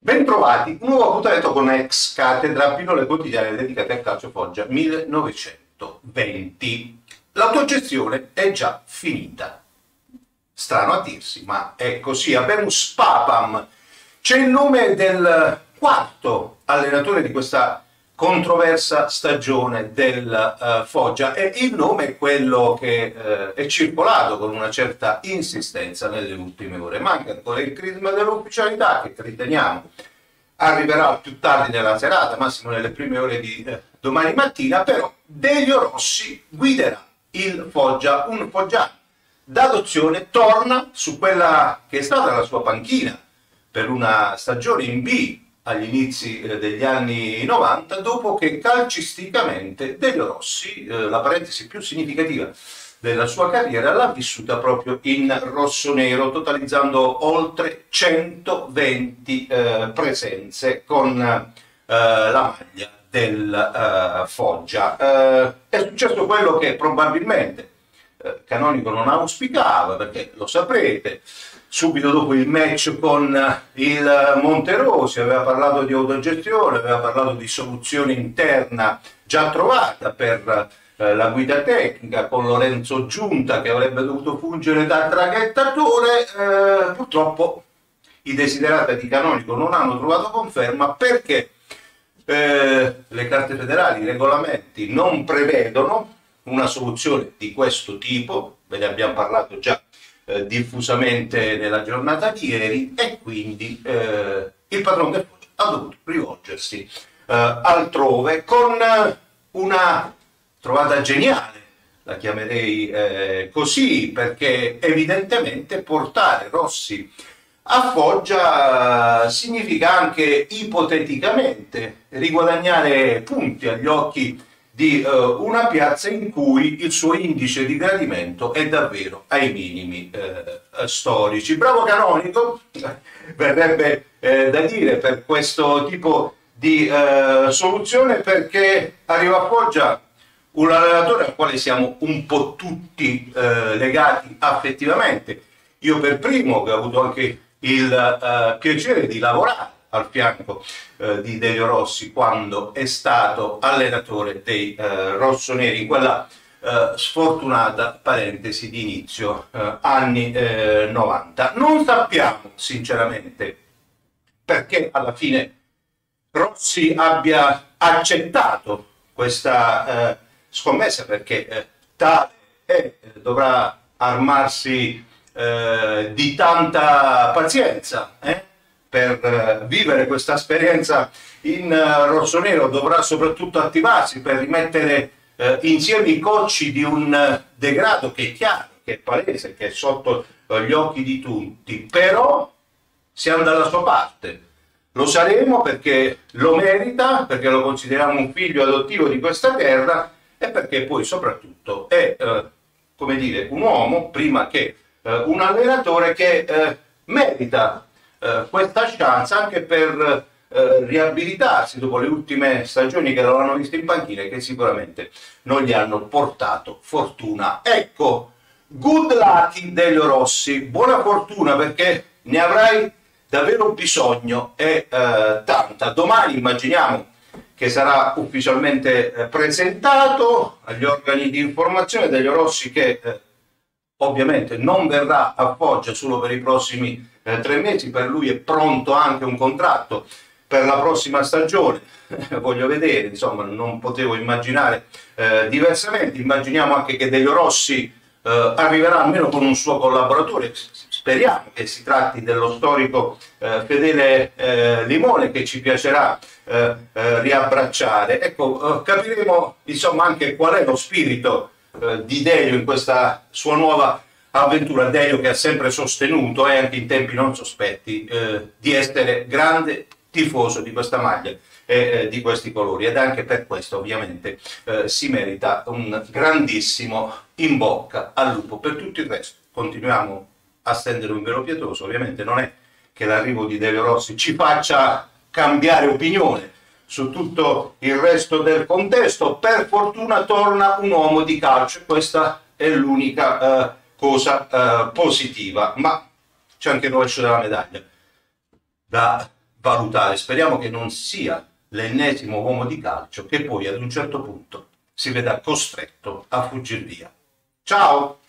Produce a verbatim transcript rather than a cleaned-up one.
Bentrovati, un nuovo appuntamento con Ex Cattedra, pillole quotidiane dedicate al calcio Foggia millenovecentoventi. L'autogestione è già finita. Strano a dirsi, ma è così. Habemus Papam. C'è il nome del quarto allenatore di questa controversa stagione del uh, Foggia e il nome è quello che uh, è circolato con una certa insistenza nelle ultime ore. Manca ancora il crisma dell'ufficialità che riteniamo arriverà più tardi nella serata, massimo nelle prime ore di eh, domani mattina, però Delio Rossi guiderà il Foggia, un foggiano d'adozione, torna su quella che è stata la sua panchina per una stagione in B agli inizi eh, degli anni novanta, dopo che calcisticamente Delio Rossi, eh, la parentesi più significativa della sua carriera, l'ha vissuta proprio in rossonero, totalizzando oltre centoventi eh, presenze con eh, la maglia del eh, Foggia. Eh, è successo quello che probabilmente eh, Canonico non auspicava, perché lo saprete, subito dopo il match con il Monterosi aveva parlato di autogestione, aveva parlato di soluzione interna già trovata per eh, la guida tecnica, con Lorenzo Giunta che avrebbe dovuto fungere da traghettatore. Eh, purtroppo i desiderata di Canonico non hanno trovato conferma, perché eh, le carte federali, i regolamenti non prevedono una soluzione di questo tipo, ve ne abbiamo parlato già Eh, diffusamente nella giornata di ieri, e quindi eh, il padrone del Foggia ha dovuto rivolgersi eh, altrove con una trovata geniale, la chiamerei eh, così, perché evidentemente portare Rossi a Foggia significa anche ipoteticamente riguadagnare punti agli occhi di uh, una piazza in cui il suo indice di gradimento è davvero ai minimi eh, storici. Bravo Canonico, verrebbe eh, da dire, per questo tipo di eh, soluzione, perché arriva a Foggia un allenatore al quale siamo un po' tutti eh, legati affettivamente. Io per primo, che ho avuto anche il eh, piacere di lavorare al fianco eh, di Delio Rossi quando è stato allenatore dei eh, rossoneri, in quella eh, sfortunata parentesi di inizio eh, anni eh, novanta. Non sappiamo sinceramente perché alla fine Rossi abbia accettato questa eh, scommessa, perché eh, tale è, dovrà armarsi eh, di tanta pazienza, eh? Per uh, vivere questa esperienza in uh, rossonero. Dovrà soprattutto attivarsi per rimettere uh, insieme i cocci di un uh, degrado che è chiaro, che è palese, che è sotto uh, gli occhi di tutti. Però siamo dalla sua parte, lo saremo perché lo merita, perché lo consideriamo un figlio adottivo di questa terra, e perché poi soprattutto è uh, come dire, un uomo, prima che uh, un allenatore, che uh, merita Uh, questa chance anche per uh, riabilitarsi dopo le ultime stagioni che lo hanno visto in panchina e che sicuramente non gli hanno portato fortuna. Ecco, good luck Delio Rossi, buona fortuna, perché ne avrai davvero bisogno, e uh, tanta. Domani immaginiamo che sarà ufficialmente uh, presentato agli organi di informazione Delio Rossi, che uh, ovviamente non verrà a Foggia solo per i prossimi eh, tre mesi. Per lui è pronto anche un contratto per la prossima stagione. Voglio vedere, insomma, non potevo immaginare eh, diversamente. Immaginiamo anche che Delio Rossi eh, arriverà almeno con un suo collaboratore. Speriamo che si tratti dello storico eh, Fedele eh, Limone, che ci piacerà eh, eh, riabbracciare. Ecco, eh, capiremo insomma anche qual è lo spirito di Delio in questa sua nuova avventura. Delio che ha sempre sostenuto, e anche in tempi non sospetti, eh, di essere grande tifoso di questa maglia e eh, di questi colori, ed anche per questo ovviamente eh, si merita un grandissimo in bocca al lupo. Per tutto il resto continuiamo a stendere un velo pietoso. Ovviamente non è che l'arrivo di Delio Rossi ci faccia cambiare opinione su tutto il resto del contesto. Per fortuna torna un uomo di calcio, e questa è l'unica eh, cosa eh, positiva, ma c'è anche il rovescio della medaglia. Da valutare. Speriamo che non sia l'ennesimo uomo di calcio che poi ad un certo punto si veda costretto a fuggire via. Ciao!